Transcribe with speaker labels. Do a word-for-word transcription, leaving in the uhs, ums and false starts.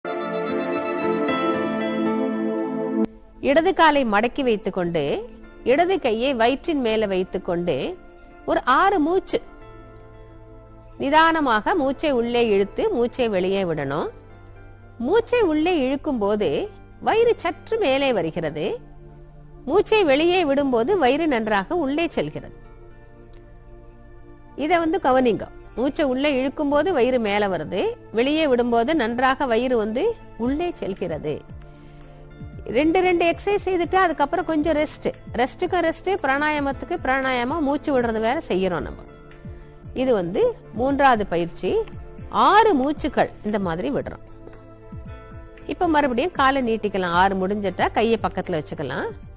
Speaker 1: இடது காலை மடக்கி வைத்துக் கொண்டு இடது கையை வயிற்றின் மேல வைத்துக் கொண்டு ஒரு ஆறு மூச்சு நிதானமாக மூச்சை உள்ளே இழுத்து மூச்சை வெளியே விடணும். மூச்சை உள்ளே இழுக்கும் போது வயிறு சற்று மேலே வருகிறது. மூச்சை வெளியே விடும்போது வயிறு நன்றாக உள்ளே செல்கிறது. இத வந்து கவனிங்க. மூச்சை உள்ளே இழுக்கும் போது வயிறு மேல வருது, வெளியே விடும்போது நன்றாக வயிறு வந்து உள்ளே செல்கிறது. ரெண்டு ரெண்டு எக்ஸசைஸ் செய்துட்டு அதுக்கப்புறம் கொஞ்சம் ரெஸ்ட். ரெஸ்ட்டுக்கு ரெஸ்ட், பிராணாயாமத்துக்கு பிராணாயாமம், மூச்சு விடுறது வேற செய்யறோம் நம்ம. இது வந்து மூன்றாவது பயிற்சி. ஆறு மூச்சுக்கள் இந்த மாதிரி விடுறோம். இப்ப மறுபடியும் காலை நீட்டிக்கலாம். ஆறு முடிஞ்சிட்டா கையை பக்கத்துல வச்சுக்கலாம்.